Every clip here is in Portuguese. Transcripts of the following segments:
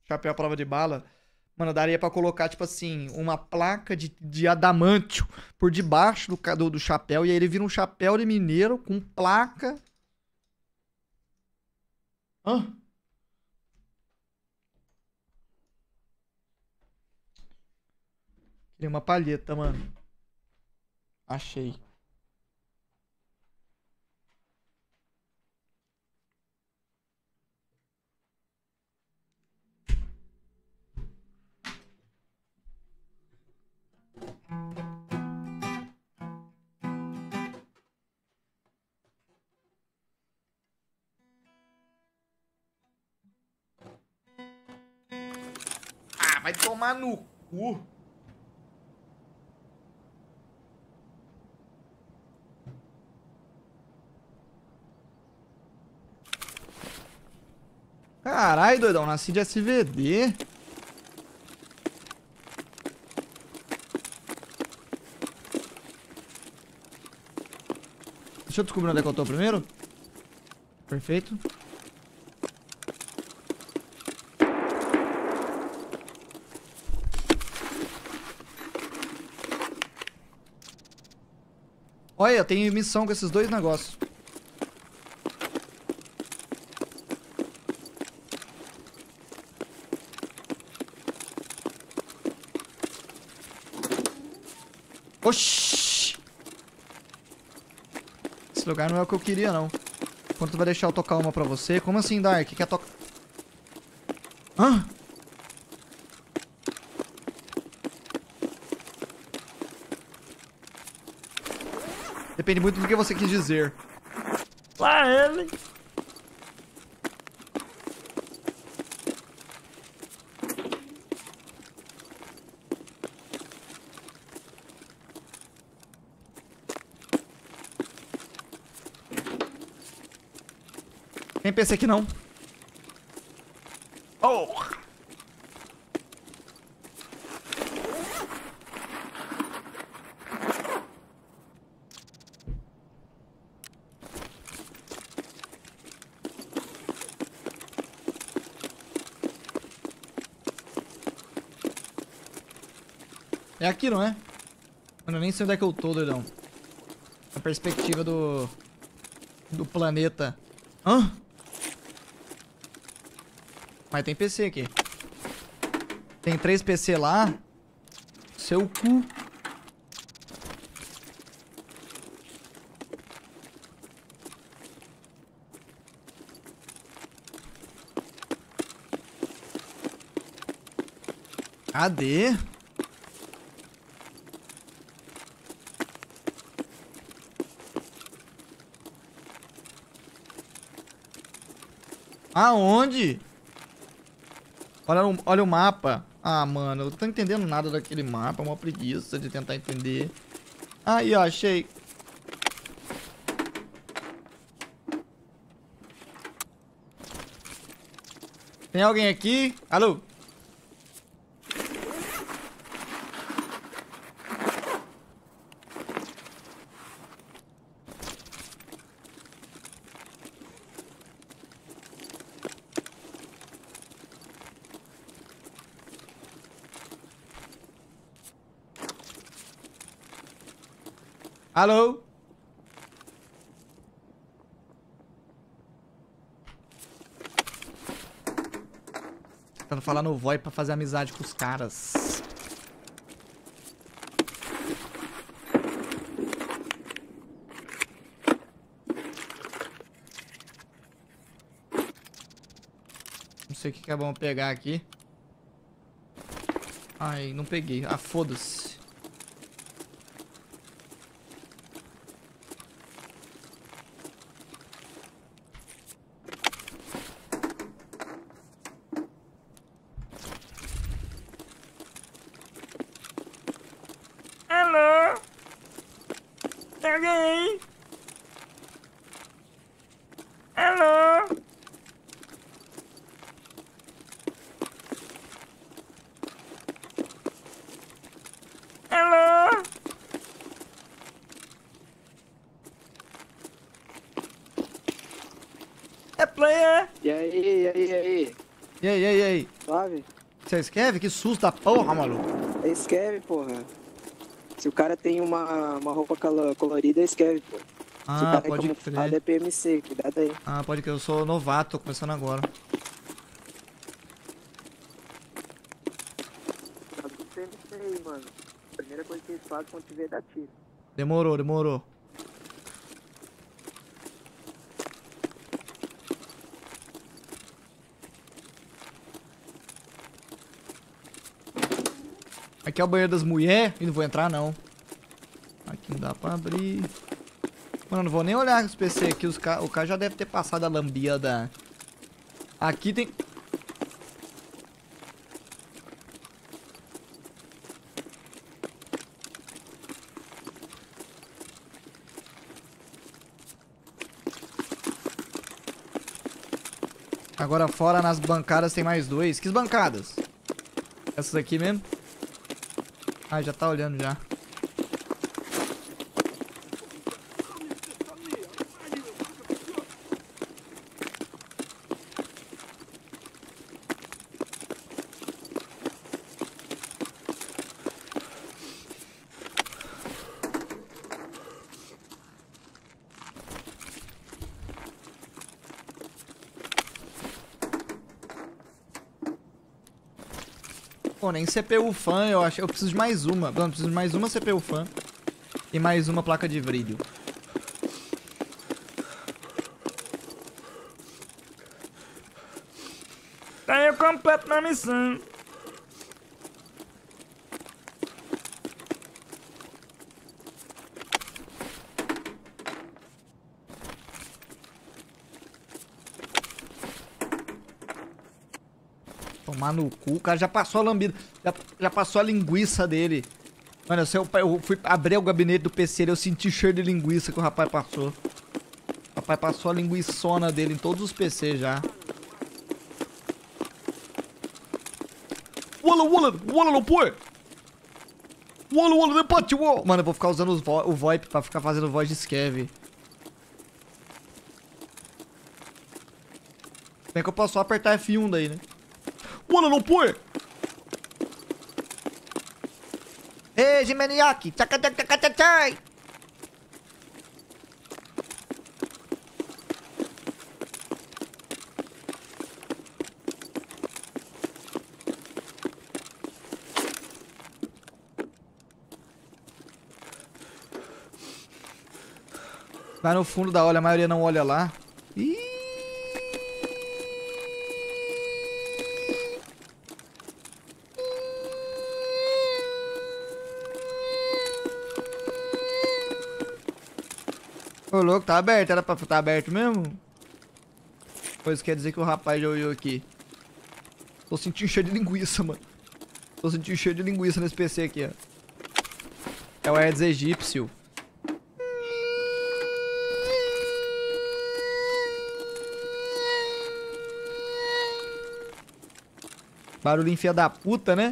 chapéu à prova de bala, mano, daria pra colocar, tipo assim, uma placa de adamantio por debaixo do chapéu. E aí ele vira um chapéu de mineiro com placa. Hã? Queria uma palheta, mano. Achei. Ah, vai tomar no cu. Caralho, doidão, nasci de SVD. Deixa eu descobrir onde é que eu tô primeiro. Perfeito. Olha, eu tenho missão com esses dois negócios. Oxi! Esse lugar não é o que eu queria, não. Quando tu vai deixar eu tocar uma pra você? Como assim, Dark? Quer tocar... Hã? Depende muito do que você quis dizer. Lá ele! Tem PC aqui não. Oh! É aqui, não é? Mano, eu nem sei onde é que eu tô, doidão. A perspectiva do planeta. Hã? Mas tem PC aqui. Tem 3 PC lá. Seu cu. Cadê? Aonde? Olha o mapa. Ah, mano, eu não tô entendendo nada daquele mapa. É uma preguiça de tentar entender. Aí, ó, achei. Tem alguém aqui? Alô? Alô? Tentando falar no VoIP pra fazer amizade com os caras. Não sei o que é bom pegar aqui. Ai, não peguei. Ah, foda-se. Alô? Tem alguém aí? Alô? Alô? É player? E aí, e aí, e aí? E aí, e aí, e aí? Suave? Você é Skev? Que susto da porra, maluco. É Skev, porra. Se o cara tem uma roupa colorida, é Skev, pô. Se o Ah, cara é pode camuflado, crer. é PMC. Cuidado aí. Ah, pode crer. Eu sou novato, tô começando agora. Tá tudo PMC aí, mano. Primeira coisa que eles fazem quando te ver é dar tiro. Demorou, demorou. Aqui é o banheiro das mulheres. E não vou entrar, não. Aqui não dá pra abrir. Mano, não vou nem olhar os PC aqui. O cara já deve ter passado a lambida. Aqui tem... Agora fora nas bancadas tem mais dois. Que bancadas? Essas aqui mesmo? Ah, já tá olhando já. Pô, nem CPU fan, eu acho. Eu preciso de mais uma. Mano, preciso de mais uma CPU fan. E mais uma placa de vídeo. Tá eu completo na missão. Tomar no cu, o cara já passou a lambida. Já passou a linguiça dele. Mano, eu fui abrir o gabinete do PC e eu senti cheiro de linguiça que o rapaz passou. O rapaz passou a linguiçona dele em todos os PCs já. Wala, não põe! Wala, debate, wala! Mano, eu vou ficar usando o VoIP pra ficar fazendo voz de Skev. Bem que eu posso só apertar F1 daí, né? Wala, não põe! Ei, Gimeniac! Tchacatchacatchai! Vai no fundo da olha, a maioria não olha lá. Ih! Ô, louco, tá aberto. Era pra estar aberto mesmo? Pois quer dizer que o rapaz já olhou aqui. Tô sentindo cheio de linguiça, mano. Tô sentindo cheio de linguiça nesse PC aqui, ó. É o Aedes egípcio. Barulho filha da puta, né?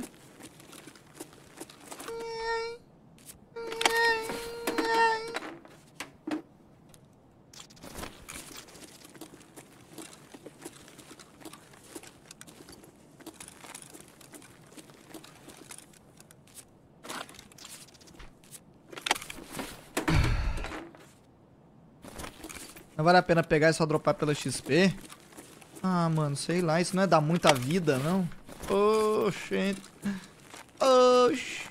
Não vale a pena pegar e só dropar pela XP? Ah, mano, sei lá. Isso não é dar muita vida, não? Oxente. Oxi.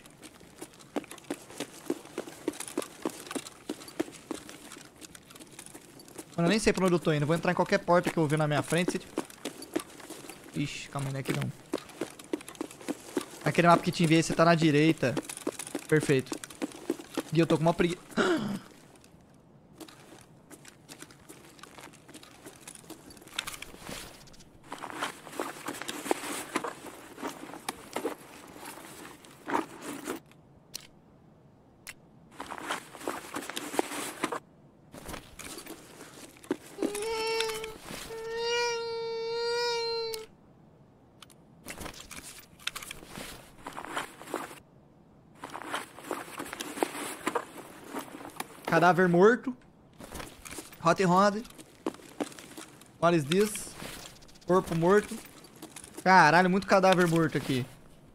Mano, eu nem sei pra onde eu tô indo. Vou entrar em qualquer porta que eu ver na minha frente. Ixi, calma aí, não é aqui não. Aquele mapa que te enviei, você tá na direita. Perfeito. E eu tô com uma preguiça. Cadáver morto. Hot and Rod. What is this? Corpo morto. Caralho, muito cadáver morto aqui.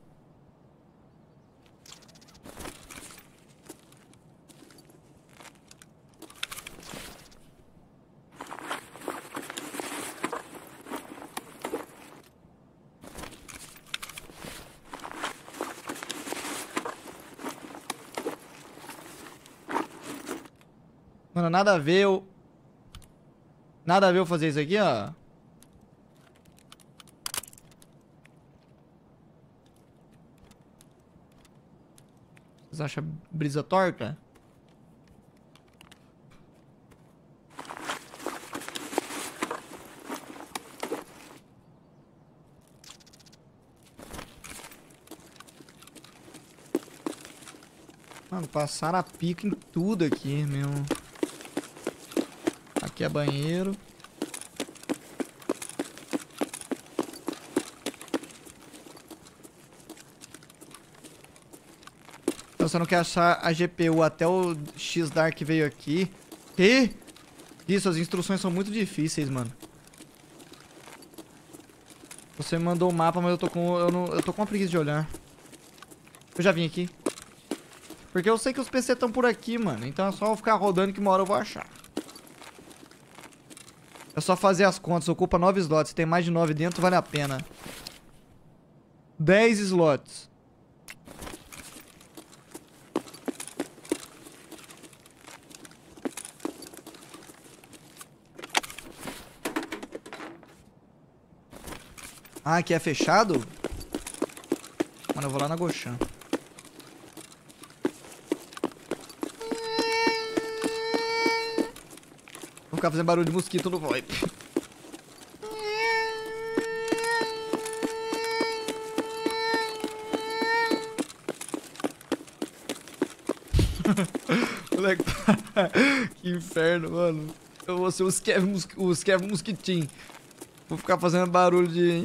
Mano, nada a ver eu... Nada a ver eu fazer isso aqui, ó. Vocês acham brisa torta? Mano, passaram a pica em tudo aqui, meu. Aqui é banheiro. Então você não quer achar a GPU até o X-Dark veio aqui. Que? Isso, as instruções são muito difíceis, mano. Você me mandou o mapa, mas eu tô com... Eu tô com uma preguiça de olhar. Eu já vim aqui. Porque eu sei que os PC estão por aqui, mano. Então é só eu ficar rodando que uma hora eu vou achar. É só fazer as contas. Ocupa 9 slots. Se tem mais de 9 dentro, vale a pena. 10 slots. Ah, aqui é fechado? Mano, eu vou lá na Goshan. Vou ficar fazendo barulho de mosquito no VoIP. Moleque, que inferno, mano. Eu vou ser os Kevin Mosquitinho. Vou ficar fazendo barulho de...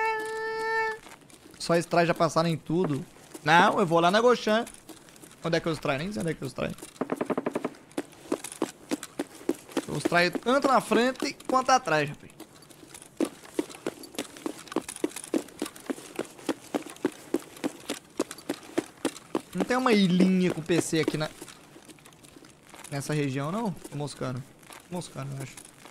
Só extrai já passaram em tudo. Não, eu vou lá na Goshan. Onde é que eu extraio? Nem sei onde é que eu extraio. Eu extraio tanto na frente quanto atrás, rapaz. Não tem uma ilhinha com PC aqui nessa região, não? Tô moscando. Tô moscando, eu acho.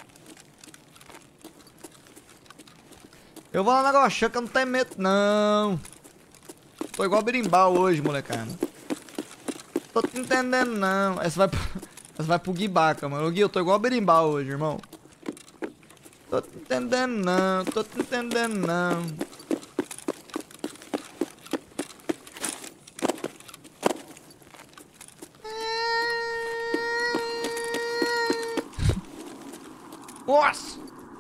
Eu vou lá na Goshan que eu não tenho medo, não. Tô igual berimbau hoje, molecada. Tô te entendendo, não. Essa vai pro Guibaca, mano. Ô, Gui, eu tô igual berimbau hoje, irmão. Tô te entendendo, não. Tô te entendendo, não. Nossa!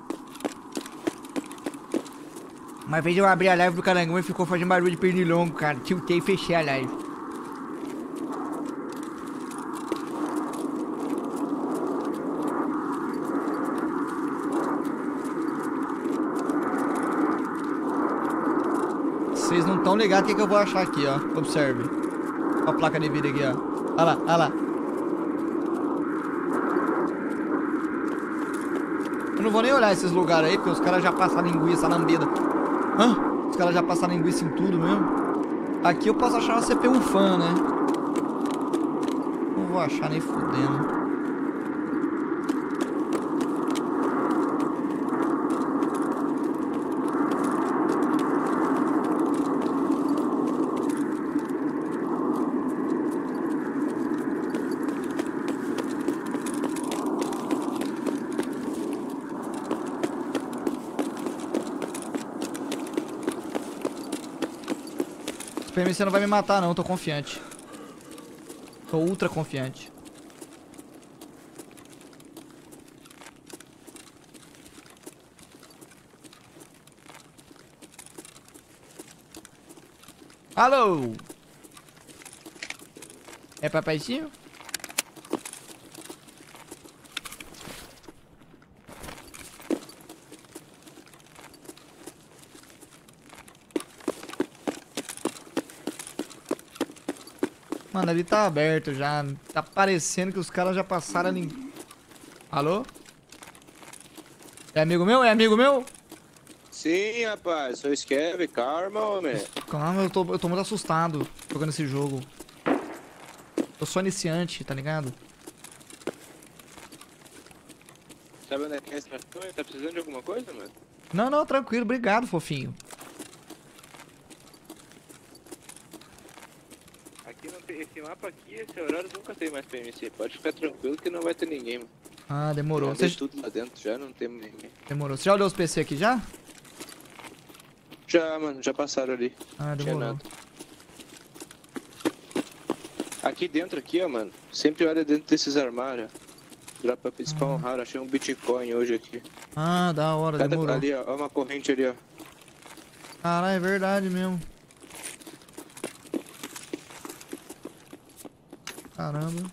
Uma vez eu abri a live do Carangão e ficou fazendo barulho de pernilongo, cara. Tiltei e fechei a live. Vocês não estão ligados o que eu vou achar aqui, ó. Observe. Ó a placa de vídeo aqui, ó. Olha lá, olha lá. Eu não vou nem olhar esses lugares aí, porque os caras já passam linguiça lambida. Hã? Os caras já passaram linguiça em tudo mesmo. Aqui eu posso achar uma CPU fan, né? Não vou achar nem fudendo. O PMC não vai me matar não, tô confiante. Tô ultra confiante. Alô? É papaizinho? Mano, ali tá aberto já. Tá parecendo que os caras já passaram ali. Alô? É amigo meu? É amigo meu? Sim, rapaz, sou Skev, calma, homem. Calma, eu tô muito assustado jogando esse jogo. Eu sou iniciante, tá ligado? Sabe onde é que é esse cartão? Tá precisando de alguma coisa, mano? Não, não, tranquilo, obrigado, fofinho. Aqui não tem, esse mapa aqui, esse horário nunca tem mais PMC. Pode ficar tranquilo que não vai ter ninguém, mano. Ah, demorou. Já dei tudo lá dentro, já não tem ninguém. Demorou. Você já olhou os PC aqui já? Já, mano, já passaram ali. Ah, Não tinha demorou. nada. Aqui dentro, aqui, ó, mano. Sempre olha dentro desses armários. Dropa spawn raro, achei um Bitcoin hoje aqui. Ah, da hora, Cada, demorou. ali, ó, uma corrente ali, ó. Caralho, é verdade mesmo. Caramba.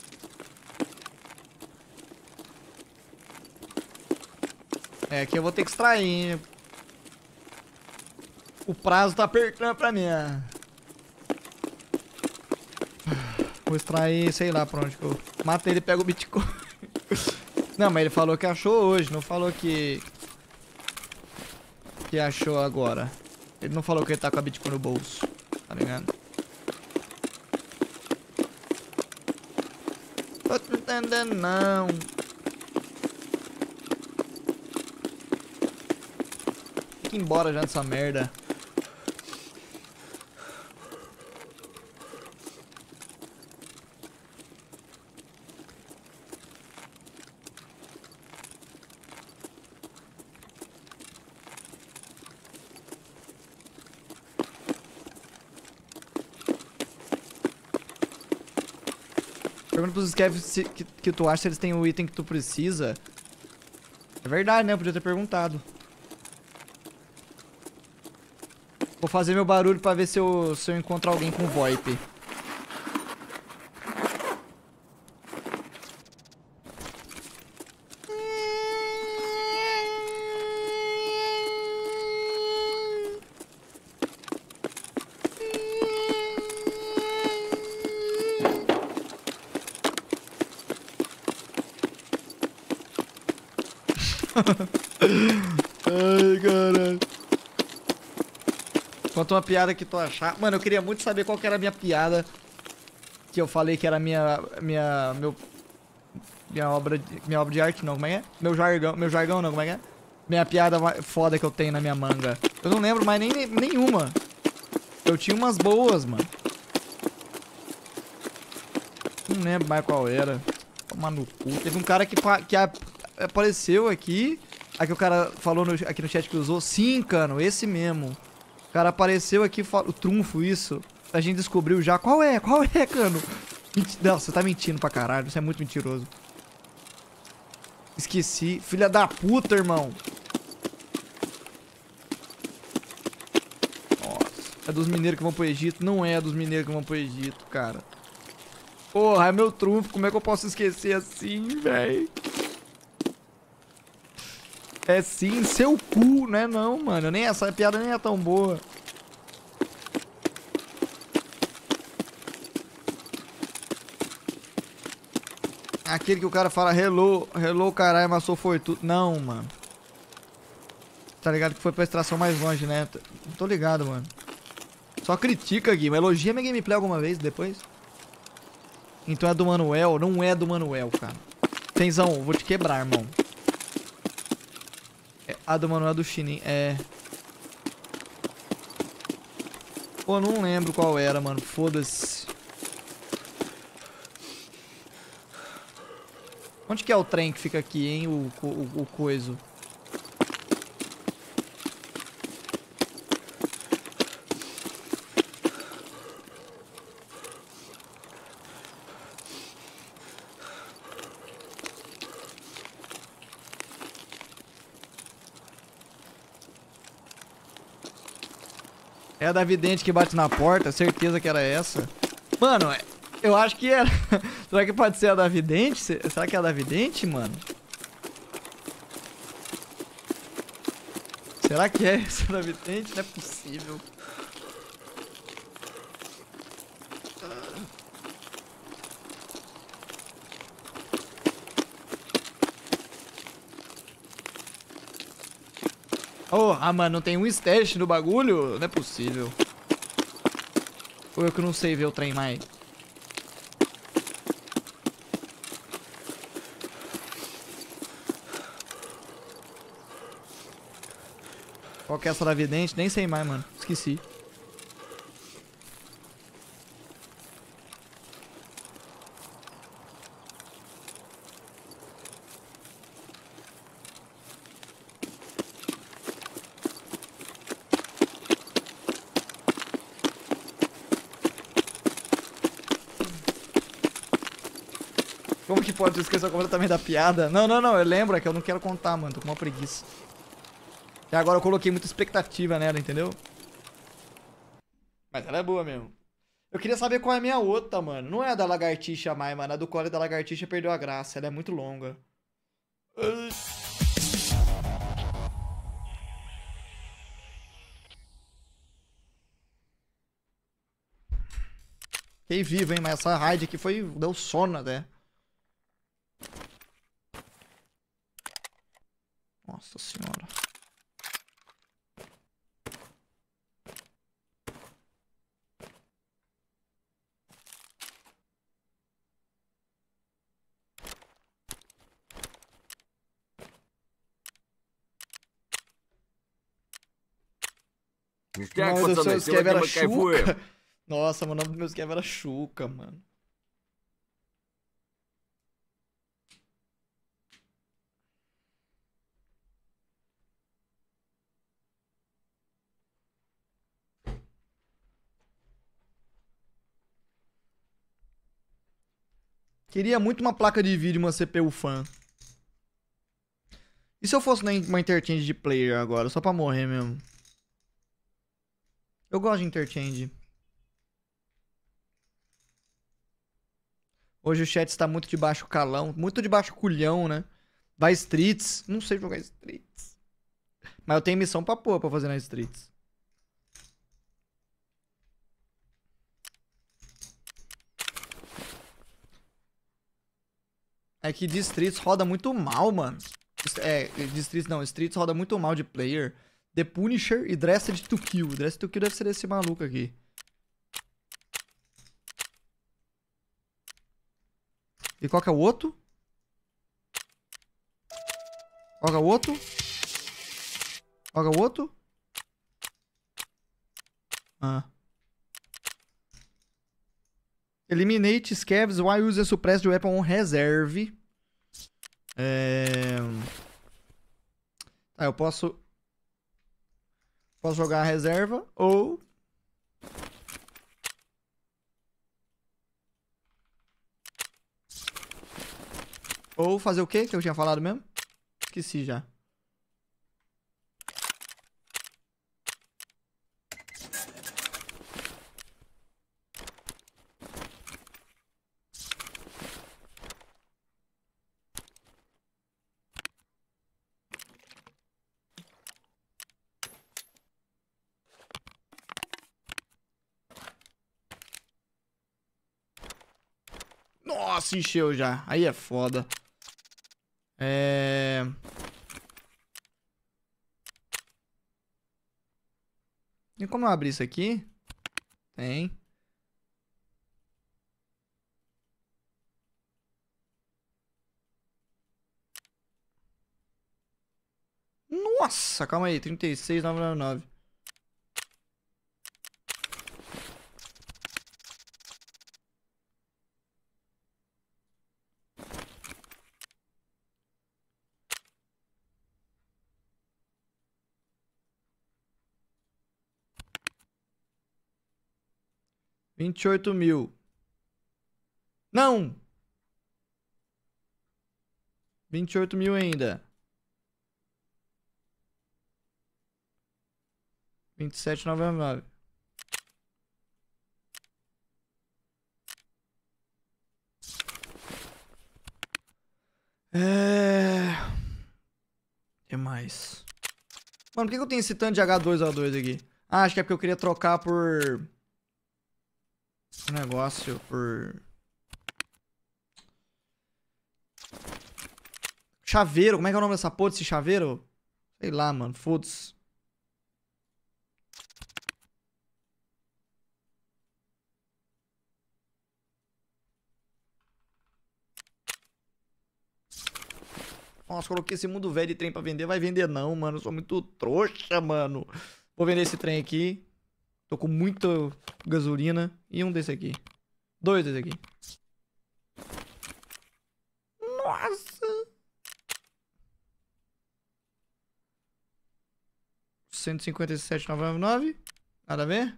É, aqui eu vou ter que extrair, hein? O prazo tá apertando pra mim. Vou extrair, sei lá pra onde que eu... Matei ele e pego o Bitcoin. Não, mas ele falou que achou hoje, não falou que achou agora. Ele não falou que ele tá com a Bitcoin no bolso, tá ligado? Tô entendendo não. Fica embora já dessa merda. Pergunta pros Scavs que tu acha se eles têm o item que tu precisa. É verdade, né? Eu podia ter perguntado. Vou fazer meu barulho pra ver se eu encontro alguém com VoIP. Ai, caralho. Conta uma piada que tu achar. Mano, eu queria muito saber qual que era a minha piada. Que eu falei que era minha obra de arte, não, como é que é? Meu jargão não, como é que é? Minha piada foda que eu tenho na minha manga. Eu não lembro mais nenhuma. Eu tinha umas boas, mano. Não lembro mais qual era. Toma no cu. Teve um cara que apareceu aqui. Aqui o cara falou aqui no chat que usou. Sim, cano, esse mesmo. O cara apareceu aqui, o trunfo, isso. A gente descobriu já. Qual é, cano? Não, você tá mentindo pra caralho. Você é muito mentiroso. Esqueci. Filha da puta, irmão. Nossa. É dos mineiros que vão pro Egito? Não é dos mineiros que vão pro Egito, cara. Porra, é meu trunfo. Como é que eu posso esquecer assim, velho? É sim, seu cu, né? Não, mano. Essa piada nem é tão boa. Aquele que o cara fala hello, caralho, amassou foi tudo. Não, mano. Tá ligado que foi pra extração mais longe, né? Não tô ligado, mano. Só critica, Gui. Mas elogia minha gameplay alguma vez depois. Então é do Manuel? Não é do Manuel, cara. Tenzão, vou te quebrar, irmão. A do Manuel é do Chinin. É. Pô, não lembro qual era, mano. Foda-se. Onde que é o trem que fica aqui, hein? O coiso. É a da vidente que bate na porta, certeza que era essa. Mano, eu acho que era. Será que pode ser a da vidente? Será que é a da vidente, mano? Será que é essa da vidente? Não é possível. Oh, mano, não tem um stash no bagulho? Não é possível. Ou eu que não sei ver o trem mais. Qual que é essa da vidente? Nem sei mais, mano. Esqueci. Como que pode esquecer completamente da piada? Não, não, não. Eu lembro, é que eu não quero contar, mano. Tô com uma preguiça. E agora eu coloquei muita expectativa nela, entendeu? Mas ela é boa mesmo. Eu queria saber qual é a minha outra, mano. Não é a da lagartixa mais, mano. A do core da lagartixa perdeu a graça. Ela é muito longa. Fiquei vivo, hein? Mas essa raid aqui foi... Deu sono até. Nossa senhora. O nome do seu esquema era Chuca. Nossa, o nome do meu esquema era Chuca, mano. Queria muito uma placa de vídeo e uma CPU fan. E se eu fosse uma interchange de player agora, só pra morrer mesmo? Eu gosto de interchange. Hoje o chat está muito de baixo calão, muito de baixo culhão, né? Vai Streets. Não sei jogar Streets. Mas eu tenho missão pra pôr pra fazer na Streets. É que de Streets roda muito mal, mano. De Streets não, Streets roda muito mal de player. The Punisher e Dressed to Kill. Dressed to Kill deve ser esse maluco aqui. E qual que é o outro? Qual que é o outro? Qual que é o outro? Ah. Eliminate scavs while using suppressed weapon on reserve. Ah, eu posso jogar a reserva ou fazer o quê que eu tinha falado mesmo? Esqueci já. Nossa, encheu já. Aí é foda. E como eu abrir isso aqui? Tem. Nossa, calma aí. 36,999. $28.000. Não! 28.000 ainda. 27,999. Que mais? Mano, por que eu tenho esse tanto de H2O2 aqui? Ah, acho que é porque eu queria trocar por... um negócio, por... chaveiro. Como é que é o nome dessa porra desse chaveiro? Sei lá, mano. Foda-se. Nossa, coloquei esse mundo velho de trem pra vender. Vai vender não, mano. Eu sou muito trouxa, mano. Vou vender esse trem aqui. Tô com muita gasolina. E um desse aqui. 2 desse aqui. Nossa. 157,999. Nada a ver?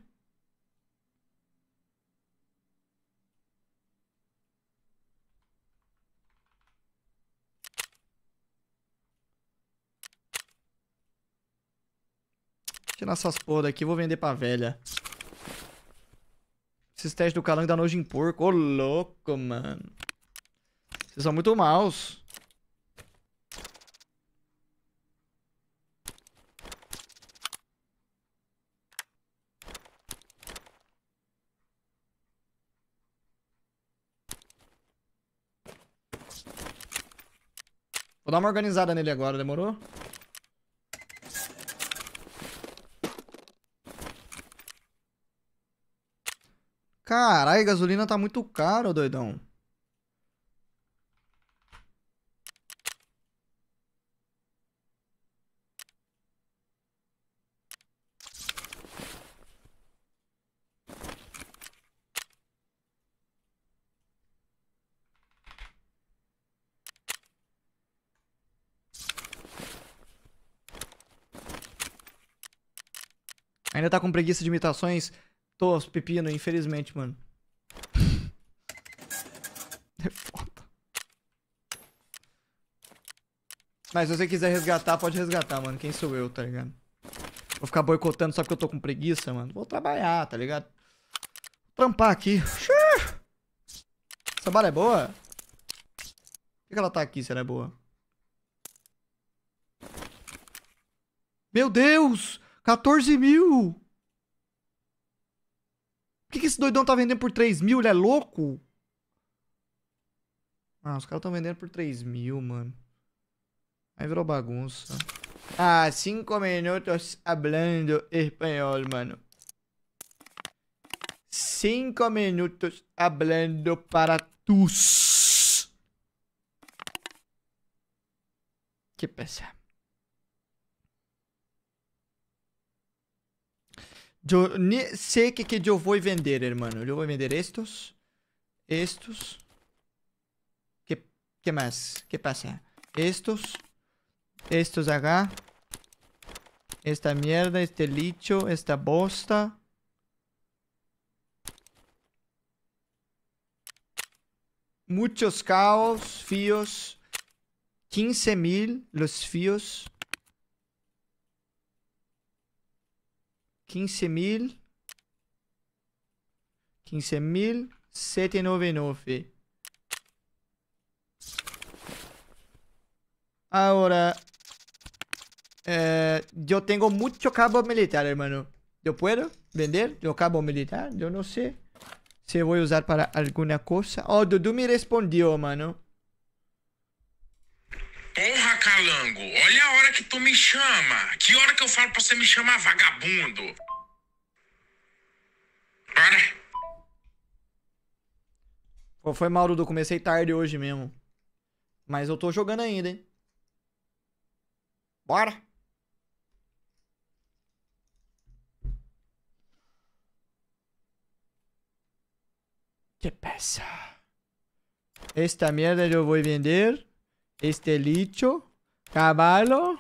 Tirar essas porra daqui, vou vender pra velha. Esses testes do calango dá nojo em porco. Ô, louco, mano. Vocês são muito maus. Vou dar uma organizada nele agora, demorou? Caralho, a gasolina tá muito cara, doidão. Ainda tá com preguiça de imitações? Tô, pepino, infelizmente, mano. É foda. Mas se você quiser resgatar, pode resgatar, mano. Quem sou eu, tá ligado? Vou ficar boicotando só porque eu tô com preguiça, mano. Vou trabalhar, tá ligado? Vou trampar aqui. Essa bala é boa? Por que ela tá aqui se ela é boa? Meu Deus! 14 mil! Por que esse doidão tá vendendo por 3 mil? Ele é louco? Ah, os caras tão vendendo por 3 mil, mano. Aí virou bagunça. Ah, 5 minutos hablando espanhol, mano. 5 minutos hablando para tus. Que pesa. Eu nem sei o que eu vou vender, hermano. Eu vou vender estos. Estos. Que mais? Que pasa? Estos. Estos acá. Esta mierda, este lixo, esta bosta. Muchos caos, fios. 15,000 los fios. 15,000. 15,799. Ahora, yo tengo mucho cabo militar, hermano. ¿Yo puedo vender los cabos militar? Yo no sé si voy a usar para alguna cosa. Oh, Dudu me respondió, mano. Porra, Calango, olha a hora que tu me chama. Que hora que eu falo pra você me chamar, vagabundo? Para. Pô, foi mal, Dudu. Comecei tarde hoje mesmo. Mas eu tô jogando ainda, hein? Bora! Que pesa. Esta mierda eu vou vender. Este lixo. Caballo.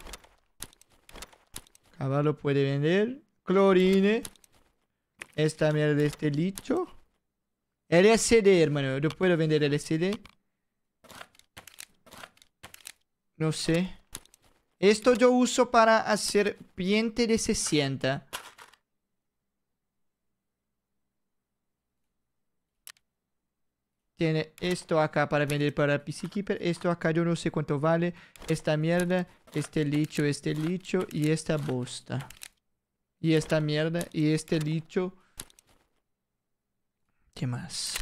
Caballo puede vender. Clorine. Esta mierda de este lixo. LSD, hermano. ¿Yo puedo vender LSD? No sé. Esto yo uso para hacer piente de 60. Tiene esto acá para vender para Peacekeeper. Esto acá yo no sé cuánto vale. Esta mierda, este lixo y esta bosta. Y esta mierda y este lixo. ¿Qué más?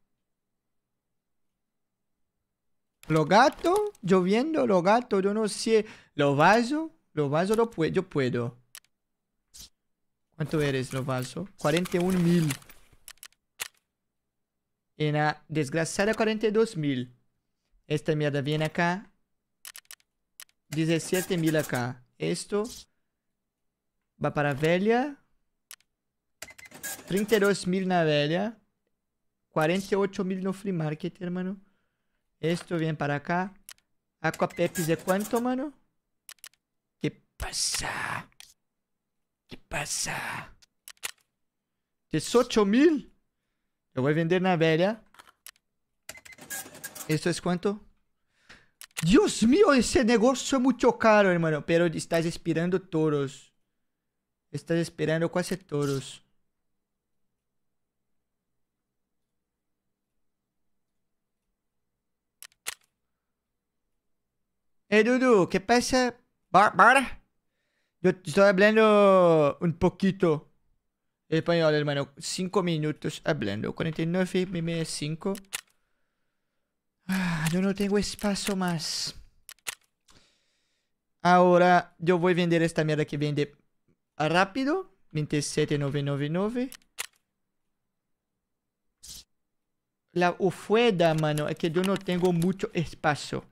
Los gatos, lloviendo, los gatos, yo no sé. Los vasos lo puedo, yo puedo. ¿Cuánto eres los vasos? 41,000. En la desgraciada 42,000. Esta mierda viene acá. 17.000 acá. Esto va para velha. 32.000 na velha. 48.000 no free market, hermano. Esto viene para acá. Aqua Pepis de cuánto, mano? ¿Qué pasa? ¿Qué pasa? 18.000. Yo voy a vender na velha. ¿Esto es cuánto? Dios mío, ese negocio es mucho caro, hermano. Pero estás esperando toros. Estás esperando casi toros. Dudu, ¿qué pasa? ¿Bora? Yo estoy hablando un poquito español, hermano. 5 minutos hablando. 49 5. Yo no tengo espacio más. Ahora yo voy a vender esta mierda que vende rápido. 27.999. La ufueda, mano, es que yo no tengo mucho espacio.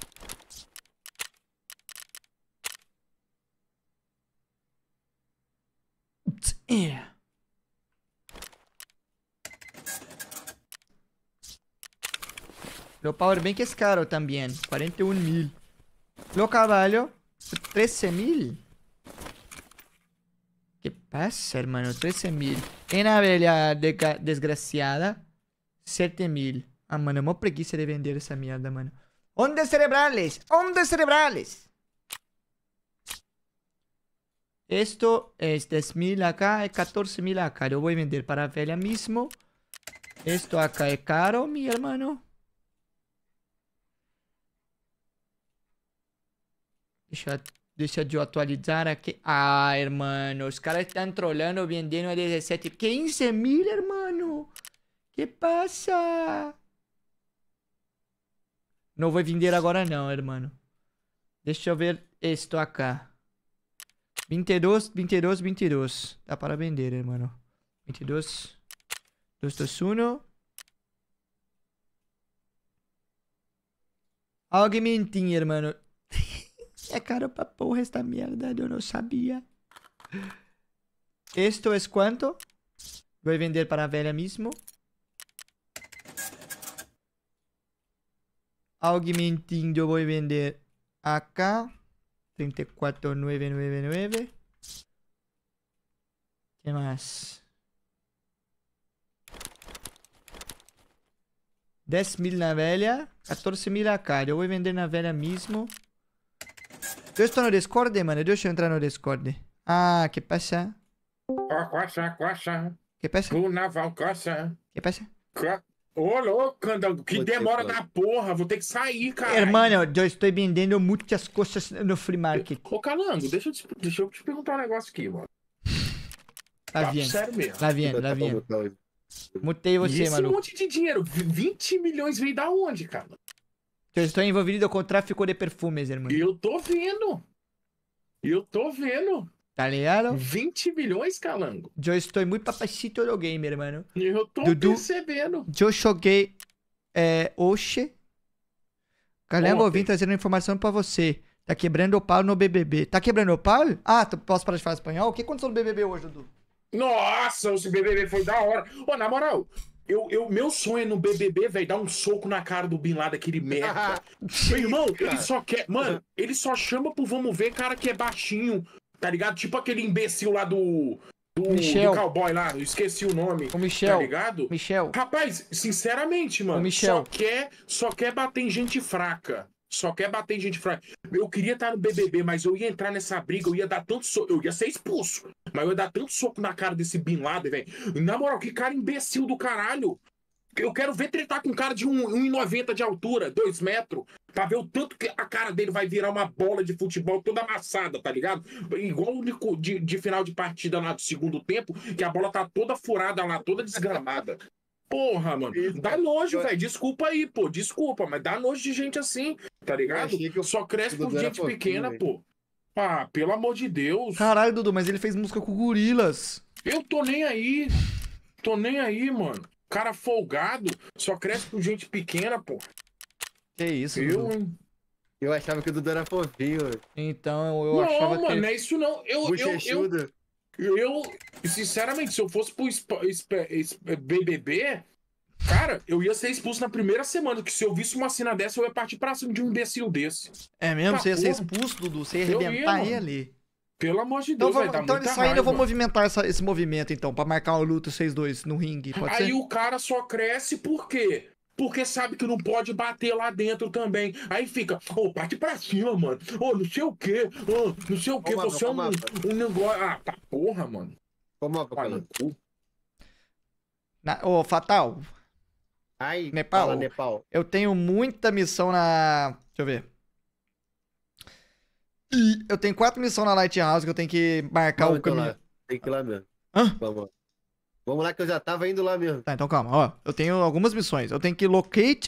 Lo Powerbank es caro también. 41.000. Lo caballo. 13.000. ¿Qué pasa, hermano? 13.000. En abelha desgraciada. 7.000. Ah, mano, mó preguiça de vender essa merda, mano. Ondas cerebrales. Ondas cerebrales. Esto es 10.000 acá, es 14.000 acá. Yo voy a vender para velha mismo. Esto acá es caro, mi hermano. Deixa eu atualizar aqui. Ah, hermano, os caras estão trolando vendendo a 17. 15.000, hermano. Que passa? Não vou vender agora não, hermano. Deixa eu ver esto acá. 22, 22, 22. Dá para vender, hermano. 22. 2, 2, 1. Augmentin, hermano. É caro pra porra esta merda. Eu não sabia. Esto es quanto? Vou vender para a velha mesmo. Augmentin eu vou vender acá. 34.999. Que mais? 10.000 na velha. 14.000 acá. Eu vou vender na velha mesmo. Eu estou no Discord, mano. Deixa eu entrar no Discord. Ah, que passa? Coça. Que passa? O naval coça. Que passa? Ô, louco, Candango. Que demora da porra. Vou ter que sair, cara. Hermano, eu estou vendendo muitas coisas no free market. Ô, Calango, deixa eu te perguntar um negócio aqui, mano. Lá Papo vindo. sério mesmo. Lá vindo. Mutei você, E esse maluco. monte de dinheiro, 20 milhões veio da onde, cara? Eu estou envolvido com tráfico de perfumes, irmão. Eu tô vendo. Tá ligado? 20 milhões, Calango. Eu estou muito papacito do game, irmão. Eu tô Dudu, percebendo. Eu joguei Oxe. Calango, eu vim Ontem. trazendo informação pra você. Tá quebrando o pau no BBB. Tá quebrando o pau? Ah, posso parar de falar espanhol? O que aconteceu no BBB hoje, Dudu? Nossa, esse BBB foi da hora. Ô, na moral, meu sonho é no BBB, velho, dar um soco na cara do Bin Laden, aquele merda. Meu irmão, ele só quer... Mano, ele só chama pro vamos ver cara que é baixinho, tá ligado? Tipo aquele imbecil lá do Michel. cowboy lá, eu esqueci o nome. O Michel. Tá ligado? Michel. Rapaz, sinceramente, mano, O Michel. só quer bater em gente fraca. Eu queria estar no BBB, mas eu ia entrar nessa briga, eu ia dar tanto soco, eu ia ser expulso. Mas eu ia dar tanto soco na cara desse Bin Laden, velho. Na moral, que cara imbecil do caralho. Eu quero ver tretar com um cara de 1,90 de altura, 2 metros, pra ver o tanto que a cara dele vai virar uma bola de futebol toda amassada, tá ligado? Igual de final de partida lá do segundo tempo, que a bola tá toda furada lá, toda desgramada. Porra, mano. Dá nojo, velho. Desculpa aí, pô. Desculpa, mas dá nojo de gente assim, tá ligado? Só cresce por gente pequena, pô. Ah, pelo amor de Deus. Caralho, Dudu, mas ele fez música com gorilas. Eu tô nem aí. Tô nem aí, mano. Cara folgado, só cresce por gente pequena, pô. Que isso, Eu, Dudu? hein? Eu achava que o Dudu era fofinho. Então eu Não, achava mano, que... não é isso não. Bochechudo. Sinceramente, se eu fosse pro BBB, cara, eu ia ser expulso na primeira semana, que se eu visse uma cena dessa, eu ia partir pra cima de um imbecil desse. É mesmo? Você ia ser Porra. expulso, Dudu? Você ia Eu ia, arrebentar mano. ele? Pelo amor de Então, Deus, vai dar então muita nisso ainda eu vou raiva. movimentar esse movimento, então, pra marcar uma luta vocês dois no ringue, pode Aí ser? o cara só cresce por quê? Porque sabe que não pode bater lá dentro também. Aí fica, parte pra cima, mano. Não sei o quê. Não sei o quê. Ô, Você é mapa. um negócio. Ah, tá porra, mano. Como Vai no cu. Ô, Fatal, Ai, Nepal. fala, Nepal. eu tenho muita missão na... Deixa eu ver. Eu tenho 4 missões na Lighthouse que eu tenho que marcar Vamos o então caminho. lá. Tem que ir lá mesmo. Hã? Vamos lá que eu já tava indo lá mesmo. Tá, então calma, ó. Eu tenho algumas missões. Eu tenho que locate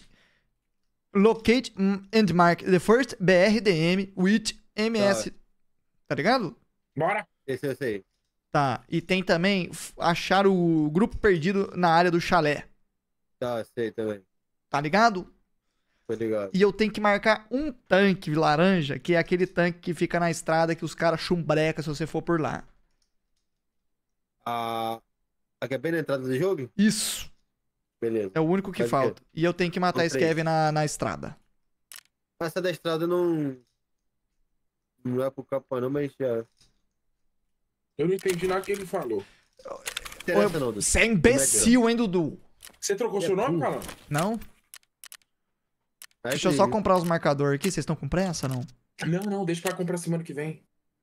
and mark the first BRDM with MS. Tá ligado? Bora. Esse eu sei. Tá. E tem também achar o grupo perdido na área do chalé. Tá, sei também. Tá ligado? Tô ligado. E eu tenho que marcar um tanque laranja, que é aquele tanque que fica na estrada que os caras chumbrecam se você for por lá. Aqui é bem na entrada do jogo? Isso. Beleza. É o único que Pode falta. E eu tenho que matar esse Comprei. Kevin na estrada. Essa da estrada não é pro capa não, mas já... Eu não entendi nada que ele falou. Interessa não, Dudu. Você é imbecil, hein, Dudu? Você trocou seu nome, Calão? Não? Aí Deixa eu que- só comprar os marcadores aqui. Vocês estão com pressa, não? Não, deixa pra comprar semana que vem.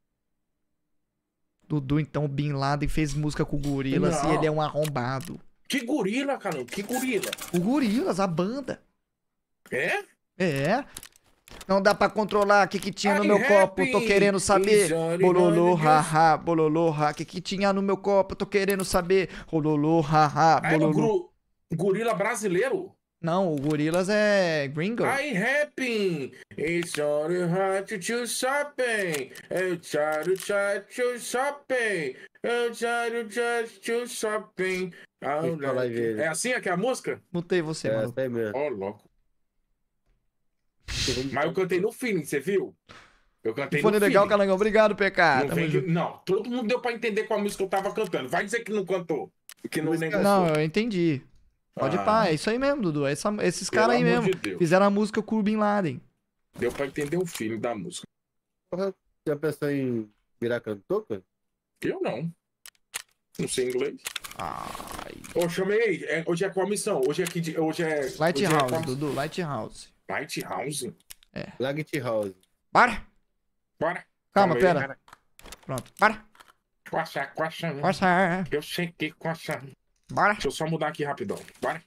Dudu, então, o Bin Laden fez música com o Gorilas Não. e ele é um arrombado. Que gorila, Calão, que gorila. O Gorilas, a banda. É? É. Não dá pra controlar o que tinha no I'm meu copo, happy, tô querendo saber. it's only Bololô, one haha, bololô, ha. O que tinha no meu copo, tô querendo saber. Bololô, haha, Ah, era o bololô. gorila brasileiro? Não, o Gorilas é gringo. I'm happy. It's only hard to choose shopping. Eu quero choose shopping. Eu quero choose shopping. Deixa eu lá ver. É assim que é a música? Mutei você, É, mano. essa aí mesmo. Ó, louco. Mas eu cantei no feeling, você viu? Eu cantei Fone no legal, feeling. Calangão. Obrigado, PK. Não, Tamo vem junto. não, todo mundo deu pra entender qual música eu tava cantando. Vai dizer que não cantou. Que não Música- negociou. Não, eu entendi. Pode Ah. pá, é isso aí mesmo, Dudu. Esses Pelo caras aí amor mesmo. de Deus. Fizeram a música com o Bin Laden. Deu pra entender o feeling da música. Porra, já pensou em virar cantor, cara? Eu não. Não sei inglês. Ai. Ô, chamei aí. Hoje é qual missão? Hoje é que hoje é. Hoje é Lighthouse, qual- Dudu. Lighthouse. Lighthouse? Lighthouse. Bora. Bora. Calma, aí. pera. Pronto. Bora. Coça. Força. Eu sei que coça. Bora. Deixa eu só mudar aqui rapidão. Bora.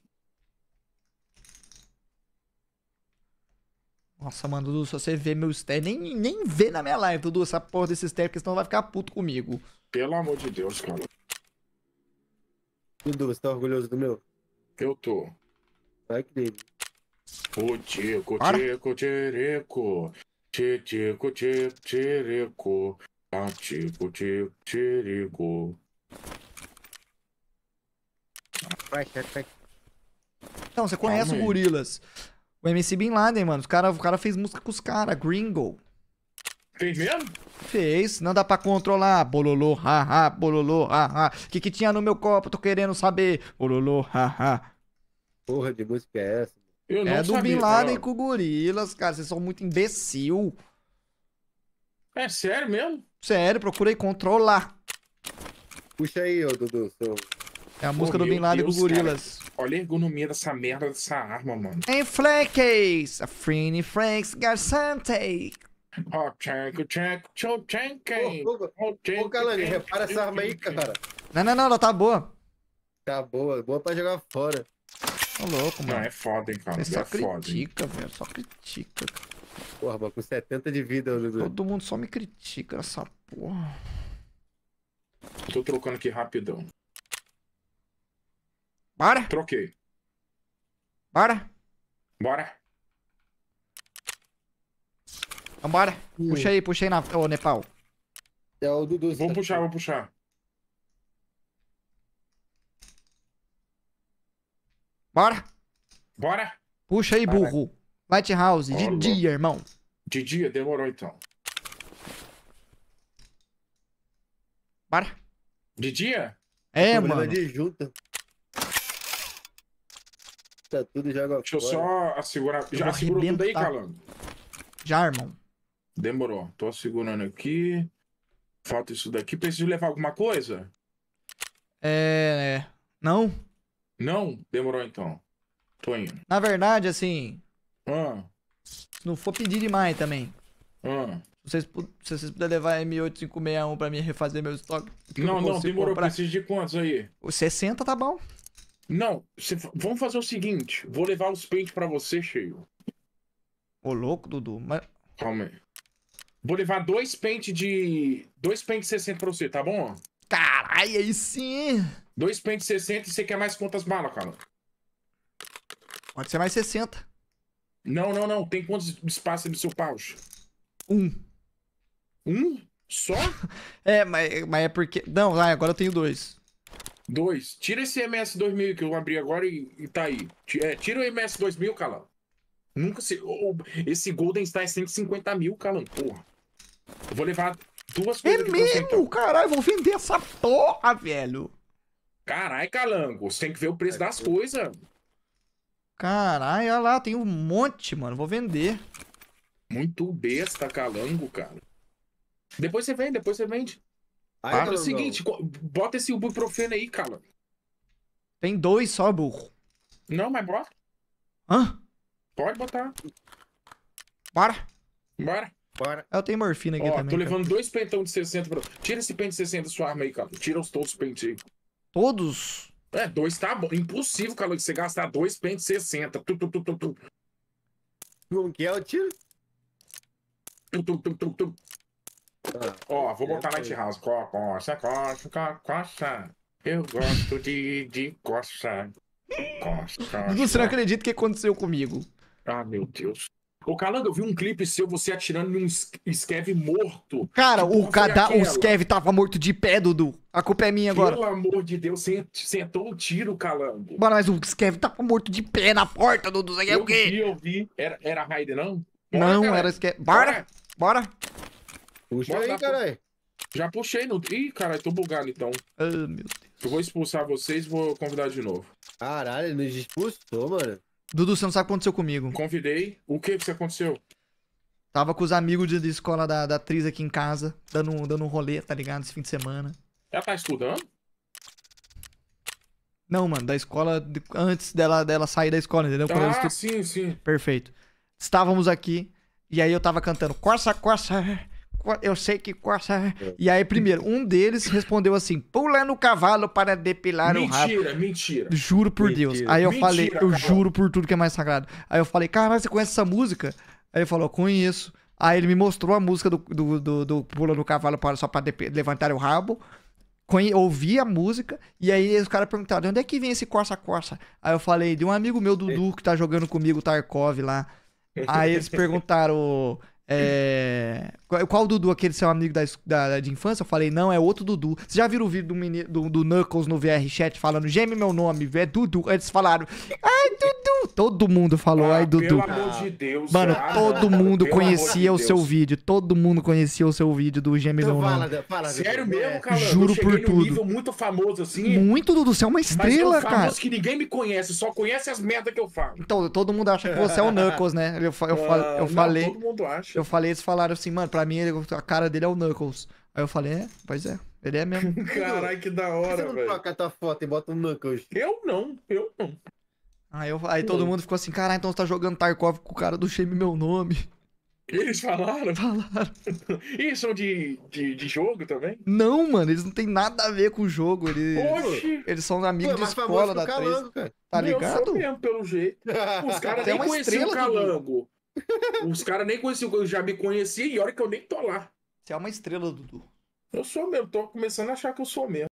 Nossa, mano, Dudu, se você ver meu step, nem vê na minha live, Dudu, essa porra desse step, porque senão vai ficar puto comigo. Pelo amor de Deus, cara. Dudu, você tá orgulhoso do meu? Eu tô. Vai que dele. O tico, Bora. tico, tirico. Tico, tico, tirico. Ah, tico, tico, tirico. Vai. Então, você conhece Calma o aí. Gorilas. O MC Bin Laden, mano, o cara fez música com os caras, Gringo. Fez mesmo? Fez, não dá pra controlar. Bololô, haha, bololô, haha. O que tinha no meu copo, tô querendo saber. Bololô, haha. Porra de música é essa? Eu não É do sabia, Bin Laden cara. com o Gorilas, cara, vocês são muito imbecil. É sério mesmo? Sério, procurei controlar. Puxa aí, ô Dudu. É a música do meu Bin Laden com o Deus, cara. Gorilas. Olha a ergonomia dessa merda dessa arma, mano. Em Fleques, a Free Franks Garçante. Ó, tcheco, tcheco, Ô, Calani, repara essa arma aí, cara. Não, ela tá boa. Tá boa pra jogar fora. Ô, louco, Não, mano. é foda, hein, cara. Você só É foda, hein. critica, velho. Só critica. Porra, mas com 70 de vida, ô Dudu. Todo mundo só me critica nessa porra. Tô trocando aqui rapidão. Bora, Troquei. bora. Bora. Vambora. Puxei na... Ô, Nepal. É o Dudu. Vou puxar. Bora. Bora. Puxa aí, burro. Lighthouse, de Ó, dia, irmão. De dia? Demorou então. Bora. De dia? É, Problema mano. de junta. Tá tudo joga Deixa eu fora. só assegurar. Eu Já vou segurou tudo aí, arrebentar. Calango? Já, irmão. Demorou. Tô segurando aqui. Falta isso daqui. Preciso levar alguma coisa? Não? Não? Demorou então. Tô indo. Na verdade, assim, Ah, se não for pedir demais também. ah. Se vocês puderem levar M8561 pra mim refazer meu estoque. que eu Não, não, consigo demorou. comprar. Preciso de quantos aí? O 60 tá bom. Não, vamos fazer o seguinte. Vou levar os pentes pra você, cheio. Ô, louco, Dudu. Mas... Calma aí. Vou levar dois pentes de 60 pra você, tá bom? Caralho, aí sim. Dois pentes 60 e você quer mais quantas balas, cara? Pode ser mais 60. Não. Tem quantos espaços no seu pouch? Um. Um? Só? Mas é porque... Não, vai, agora eu tenho 2. Dois. Tira esse MS-2000 que eu abri agora e tá aí. Tira o MS-2000, Calan. Nunca se... esse Golden Star é 150 mil, Calan, porra. Eu vou levar duas coisas aqui pra você, então. Mesmo? Caralho, vou vender essa porra, velho. Carai, Calango, você tem que ver o preço das coisas. Caralho, olha lá, tem um monte, mano. Vou vender. Muito besta, Calango, cara. Depois você vende. Aí, É o Calangão, seguinte, bota esse ibuprofeno aí, Calango. Tem 2 só, burro. Não, mas bota. Hã? Pode botar. Bora. Bora. bora. Eu tenho morfina aqui Ó, também. tô cara. levando dois pentão de 60 pra... Tira esse pente de 60 da sua arma aí, cara. Tira todos os pentes aí. Todos? Dois tá bom. Impossível, Calango, você gastar dois pentes de 60. Tu. Como que é o tiro? Tu. Ah, Ó, vou botar Light House. Coça. Eu gosto de coça. Coça. Dudu, você não acredita o que aconteceu comigo. Ah, meu Deus. Ô, Calango, eu vi um clipe seu, você atirando em um Skev morto. Cara, Que porra foi o aquela? Skev tava morto de pé, Dudu. A culpa é minha agora. Pelo amor de Deus, você sentou o tiro, Calango. Mano, mas o Skev tava morto de pé na porta, Dudu. Isso aqui é o quê? Eu vi. Era Raider, não? Bora, Não, cara. era Skev. Bora, bora. puxa Bora aí, lá, caralho. Já puxei no... Ih, caralho, tô bugado, então. Ah, meu Deus. Eu vou expulsar vocês e vou convidar de novo. Caralho, ele nos expulsou, mano. Dudu, você não sabe o que aconteceu comigo. Convidei. O que aconteceu? Tava com os amigos de escola da atriz aqui em casa, dando um rolê, tá ligado? Esse fim de semana. Ela tá estudando? Não, mano, da escola, antes dela sair da escola, entendeu? Quando ela Ah, estu- sim. Perfeito. Estávamos aqui, e aí eu tava cantando, Corsa, eu sei que Corsa. E aí, primeiro, um deles respondeu assim, pula no cavalo para depilar o rabo. Mentira. Juro por Mentira. Deus. Aí eu Mentira, falei, eu Carol. juro por tudo que é mais sagrado. Aí eu falei, caralho, você conhece essa música? Aí ele falou, conheço. Aí ele me mostrou a música do Pula no Cavalo para só para levantar o rabo. Ouvi a música. E aí os caras perguntaram, de onde é que vem esse Corsa? Aí eu falei, de um amigo meu, Dudu, que tá jogando comigo, o Tarkov lá. Aí eles perguntaram... qual Dudu, aquele seu amigo de infância? Eu falei, não, é outro Dudu. Vocês já viram o vídeo do Knuckles no VR Chat falando, geme meu nome, é Dudu? Aí eles falaram, ai, Dudu. Todo mundo falou, ai, Dudu. Pelo amor de Deus. Mano, todo mundo pelo amor conhecia de o Deus. seu vídeo. Todo mundo conhecia o seu vídeo do geme meu Então nome. fala. Sério mesmo, cara? Juro eu cheguei por num tudo. nível muito famoso assim. Muito, Dudu, você é uma Mas estrela, eu famoso cara. que ninguém me conhece, só conhece as merdas que eu falo. Então, todo mundo acha que você é o Knuckles, né? Eu Não, falei... todo mundo acha. Eu falei, eles falaram assim, mano, pra mim a cara dele é o Knuckles. Aí eu falei, pois é, ele é mesmo. Caralho, que da Por que você hora, não velho. troca a tua foto e bota um Knuckles? Eu não. Aí todo mundo ficou assim, caralho, então você tá jogando Tarkov com o cara do Shame Meu Nome. Eles falaram? Falaram. Eles são de jogo também? Não, mano, eles não tem nada a ver com o jogo. Oxi! Eles são Pô, amigos é de mais escola famoso da que o atriz. Calango, cara. Tá Eu ligado? sou mesmo, pelo jeito. Os caras Você é nem uma conheciam o estrela, Dudu. Calango. Os caras nem conheciam, eu já me conhecia e olha que eu nem tô lá. Você é uma estrela, Dudu. Eu sou mesmo, tô começando a achar que eu sou mesmo.